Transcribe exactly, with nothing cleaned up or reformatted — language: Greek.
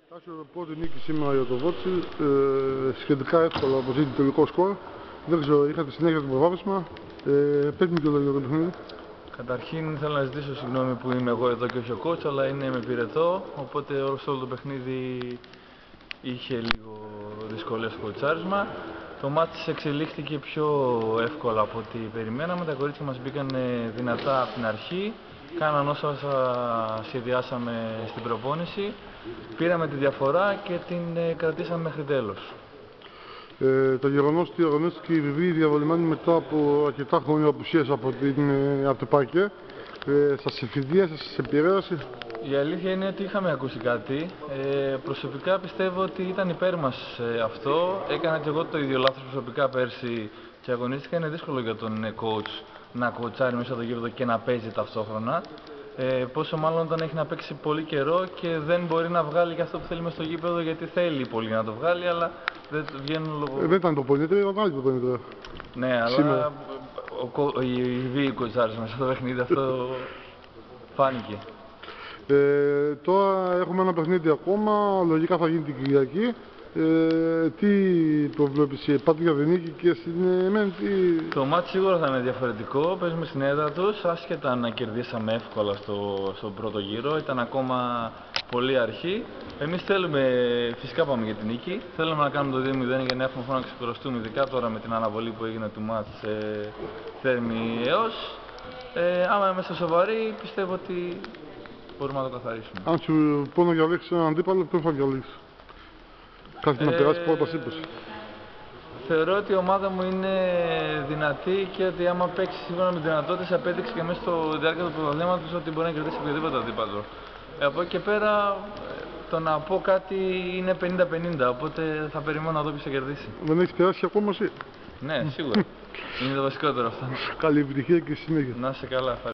Άσιο πρώτη νίκη σήμερα για το Βότσι, ε, σχετικά εύκολα όπως είχε το τελικό σκορ. Δεν ξέρω, είχατε συνέχεια το προβάδισμα. Ε, πες μου και λόγια για το παιχνίδι. Καταρχήν θέλω να ζητήσω συγγνώμη που είμαι εγώ εδώ και όχι ο coach, αλλά είναι με πυρετό, οπότε όλο το παιχνίδι είχε λίγο δυσκολίες στο κοτσάρισμα. Το μάτς εξελίχθηκε πιο εύκολα από ό,τι περιμέναμε. Τα κορίτσια μας μπήκαν δυνατά από την αρχή, κάναν όσα σχεδιάσαμε στην προπόνηση, πήραμε τη διαφορά και την κρατήσαμε μέχρι τέλος. Ε, το γεγονός ότι αγωνίστηκε η Βιβί διαβολημένη μετά από αρκετά χρόνια απουσίας από, την, από το παρκέ, ε, σας εφηδίασε, σας επηρέασε? Η αλήθεια είναι ότι είχαμε ακούσει κάτι. Ε, προσωπικά πιστεύω ότι ήταν υπέρ μας ε, αυτό. Έκανα και εγώ το ίδιο λάθος προσωπικά πέρσι και αγωνίστηκα. Είναι δύσκολο για τον coach να κοτσάρει μέσα στο γήπεδο και να παίζει ταυτόχρονα. Ε, πόσο μάλλον όταν έχει να παίξει πολύ καιρό και δεν μπορεί να βγάλει και αυτό που θέλει μες στο γήπεδο, γιατί θέλει πολύ να το βγάλει, αλλά δεν βγαίνουν λόγω... Ε, δεν ήταν το πονήτρια, ήταν άλλη το πονήτρια. Ναι, αλλά ο, ο, η Βιβί κοτσάρισε μέσα στο παιχνίδι, αυτό φάνηκε. Ε, τώρα έχουμε ένα παιχνίδι ακόμα, λογικά θα γίνει την Κυριακή. Ε, τι προβλέπεις, πάτε για νίκη και στην εμένη τι... Το μάτι σίγουρα θα είναι διαφορετικό, παίζουμε στην έδρα τους, άσχετα να κερδίσαμε εύκολα στο, στον πρώτο γύρο, ήταν ακόμα πολύ αρχή. Εμείς θέλουμε, φυσικά πάμε για την νίκη, θέλουμε να κάνουμε το δύο μηδέν για να έχουμε χρόνο να ξεκουραστούμε, ειδικά τώρα με την αναβολή που έγινε του μάτς ε, θέρμη έως. Ε, άμα είμαστε σοβαροί, πιστεύω ότι μπορούμε να το καθαρίσουμε. Αν σου πω να διαλέξεις έναν αντίπαλο, ποιον θα διαλέξεις? Κάτι ε, να περάσει πρώτα είπες. Θεωρώ ότι η ομάδα μου είναι δυνατή και ότι άμα παίξει σύμφωνα με δυνατότητες απέδειξε και μέσα στο διάρκεια του πρωταθλήματος ότι μπορεί να κερδίσει οποιοδήποτε αντίπαλο. Ε, από εκεί και πέρα το να πω κάτι είναι πενήντα πενήντα, οπότε θα περιμένω να δω ποιος θα κερδίσει. Δεν έχεις περάσει ακόμα εσύ? Ναι, σίγουρα. Είναι το βασικότερο αυτό. Καλή επιτυχία και συνέχεια. Να είσαι καλά.